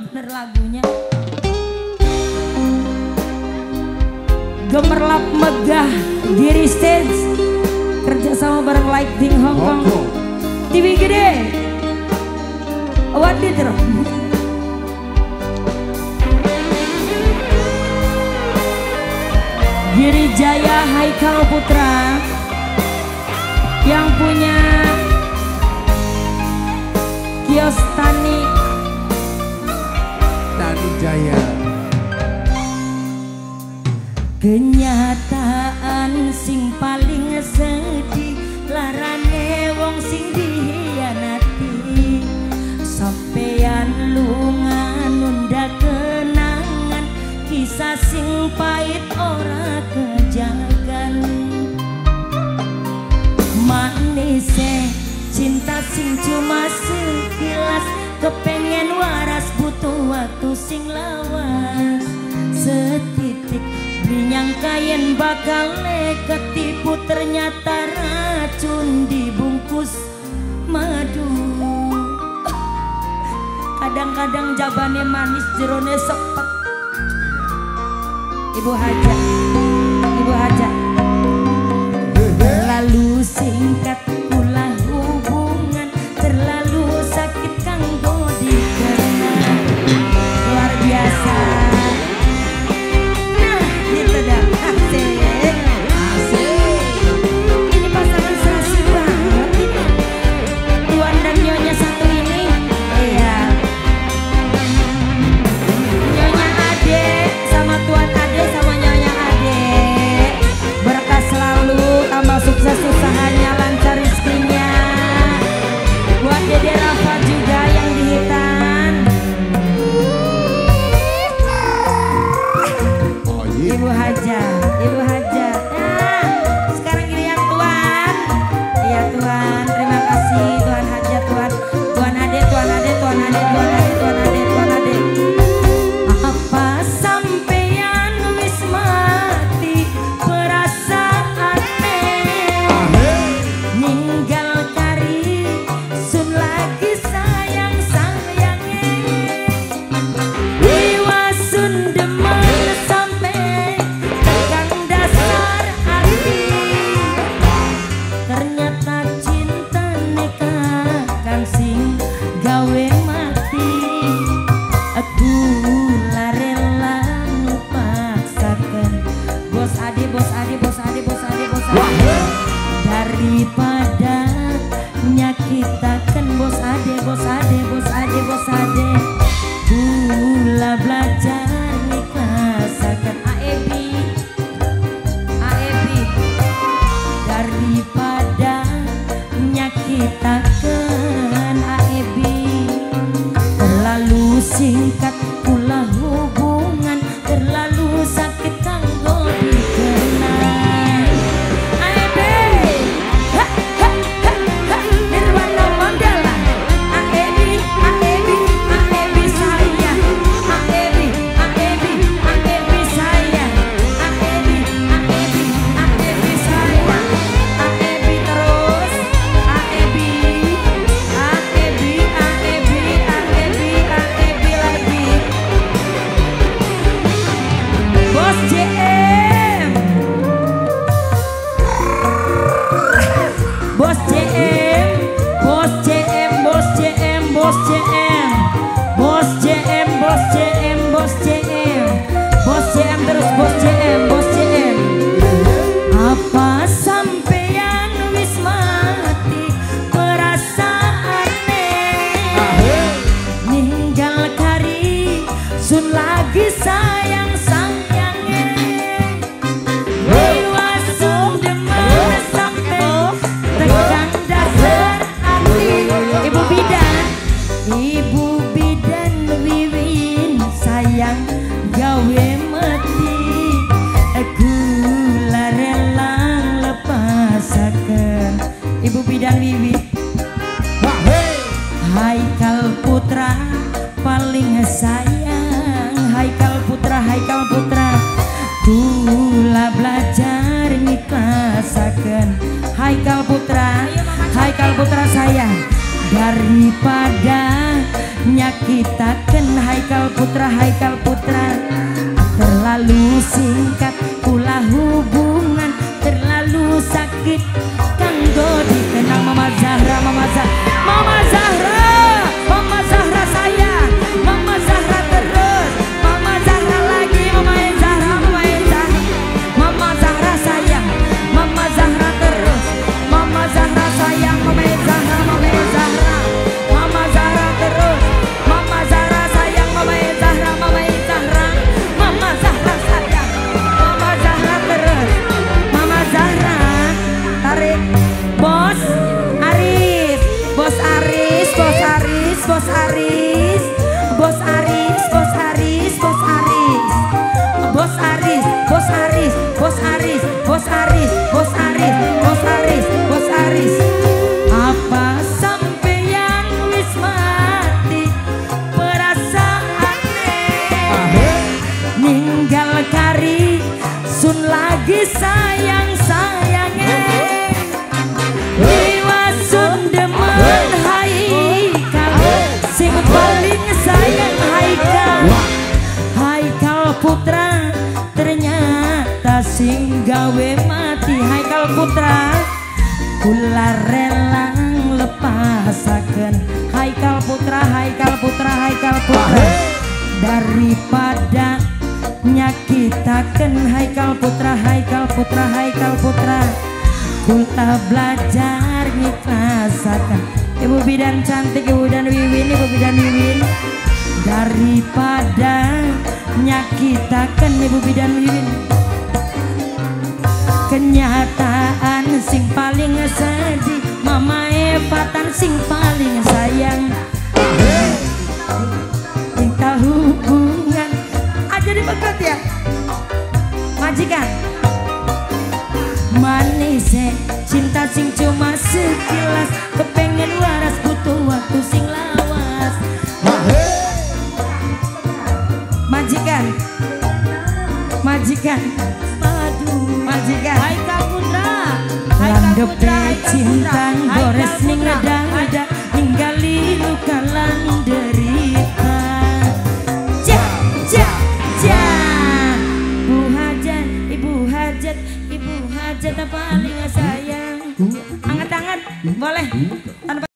bener lagunya. Gemerlap megah Giri Stage kerja sama bareng Lighting Hong Kong. TV gede. Wadid terus. Giri Jaya Haikal Putra yang punya kios Tani Jaya. Kenyataan sing paling sedih larane wong sing dihianati. Sampeyan lunga nunda kenangan kisah sing pahit ora kejagan. Manise cinta sing cuma sekilas kepengen waras butuh waktu sing lawas. Setitik nyangka yen bakal ketipu ternyata racun dibungkus madu. Kadang-kadang jabane manis jerone sepet. Ibu Haja, Ibu Haja. Terlalu singkat pula hubungan, terlalu sakit kanggo dikenal. Luar biasa. Sukses usahanya, lancar rezekinya. Buat Dede Rafa juga yang di Hitan. Ibu Haja, Ibu Haja. Nah, sekarang giliran Tuan. Iya Tuan, terima kasih Tuan Haja, Tuan. Tuan Ade, Tuan Ade, Tuan Ade, Tuan Ade, Tuan Ade, Tuan Ade. Apa sampeyan wis mati perasaan daripada nyakitakan bos ade, bos ade, bos ade, bos ade. Kula belajar nikmasakan Aebi, Aebi. Daripada nyakitakan Aebi, terlalu singkat pula hubungan, terlalu sakit kanggo dikenal. Bos JM, bos JM, bos JM, bos JM, bos JM, bos JM, bos JM, bos JM terus bos JM, bos JM. Apa sampeyan wis mati perasaane, ninggal kari sun lagi sayang sayangnya. Ibu bidan wiwin sayang gawe mati. Aku rela lepasaken Ibu bidan wiwin. Haikal Putra paling sayang. Haikal Putra, Haikal Putra. Kula belajar nikmasaken Haikal Putra, Haikal Putra sayang. daripada nyakitaken Haikal Putra terlalu singkat pula hubungan terlalu sakit kanggo dikenang Mama Zahra sayang Mama Zahra terus Mama Zahra lagi Mama Zahra Mama Zahra sayang Mama Zahra terus Mama Zahra sayang Mama Zahra Mama Zahra terus Mama Zahra sayang Mama Zahra Mama Zahra sayang Mama Zahra terus Mama Zahra tarik Bos Aris Bos Aris Bos Aris Bos Aris Bos Aris Bos Aris Bos Aris Bos Aris Bos Aris Bos Aris Bos Aris Bos Aris Bos Aris Bos Aris apa sampeyan wis mati perasaane ninggal kari sun lagi sayang-sayangnya Iwasun demen Haikal sing paling sayang Haikal Putra ternyata sing gawe mati Haikal Putra kula rela lepasaken Haikal Putra daripada nyakitaken Haikal Putra kula belajar ngikhlasaken Ibu Bidan cantik Ibu Bidan Wiwin daripada nyakitaken Ibu Bidan Wiwin kenyataan sing paling sedih Mama Evatan sing paling sayang cinta hubungan aja dipegat ya majikan manis cinta sing cuma sekilas kepengen waras butuh waktu sing lawas majikan Haikal Putra landepe cinta gores ning ngedang-ngedang ninggali luka lan derita Ibu Hajat paling sayang angkat tangan boleh